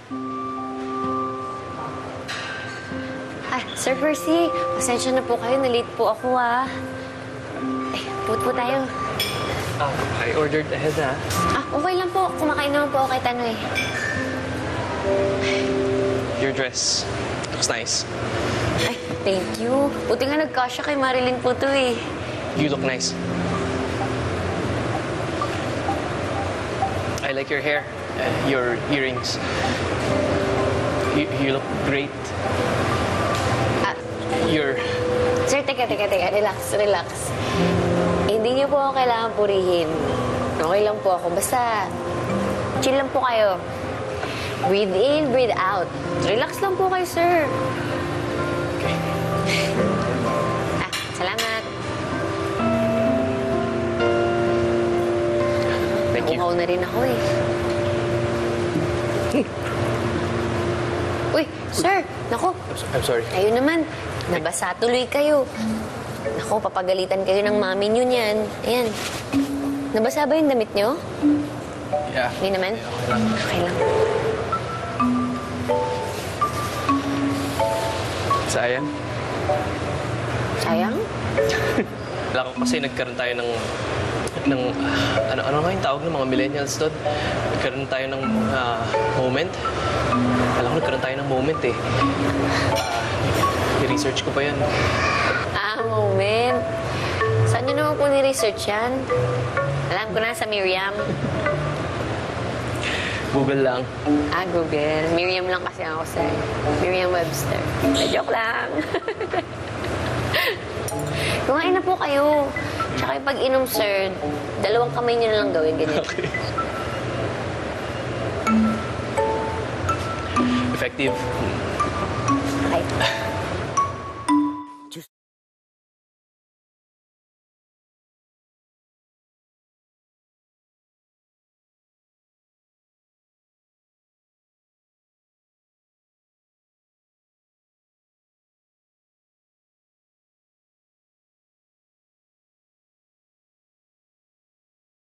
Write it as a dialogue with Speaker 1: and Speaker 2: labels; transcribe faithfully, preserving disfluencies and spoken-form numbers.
Speaker 1: Ah, Sir Percy, pasensya na po kayo. Na-late po ako, ah. Eh, put po tayo.
Speaker 2: Ah, I ordered ahead, ha?
Speaker 1: Ah, okay lang po. Kumakain naman po ako kay Tanoy.
Speaker 2: Your dress looks nice.
Speaker 1: Ay, thank you. Buti nga nagkasya kay Marilyn po to, eh.
Speaker 2: You look nice. I like your hair, uh, your earrings. You, you look great.
Speaker 1: Ah,
Speaker 2: Your...
Speaker 1: Sir, teka, teka, teka. Relax, relax. Eh, hindi niyo po ako kailangan purihin. Okay lang po ako. Basta, chill lang po kayo. Breathe in, breathe out. Relax lang po kayo, sir.
Speaker 2: Okay.
Speaker 1: Ah, salamat.
Speaker 2: Thank you.
Speaker 1: Nakuhaw na rin ako, eh. Uy, sir! Naku,
Speaker 2: I'm, so- I'm sorry.
Speaker 1: kayo naman. Nabasa tuloy kayo. Naku, papagalitan kayo ng mami nyo niyan. Ayan. Nabasa ba yung damit nyo?
Speaker 2: Yeah.
Speaker 1: Hindi naman?
Speaker 2: Okay lang.
Speaker 1: Okay lang.
Speaker 2: Sayang.
Speaker 1: Sayang?
Speaker 2: Wala ko kasi nagkaroon tayo ng... ng ano, ano nga yung tawag ng mga millennials doon? Nagkaroon tayo ng ah, moment. Alam ko nagkaroon tayo ng moment eh. Uh, i-research ko pa yan.
Speaker 1: Ah, moment. Saan nyo naman po ni-research yan? Alam ko na sa Miriam.
Speaker 2: Google lang.
Speaker 1: Ah, Google. Miriam lang kasi ako sa Miriam Webster. Ay, joke lang. Kumain na po kayo. Tsaka yung pag-inom, sir, dalawang kamay nyo na lang gawin ganyan.
Speaker 2: Okay. Effective.
Speaker 1: Okay.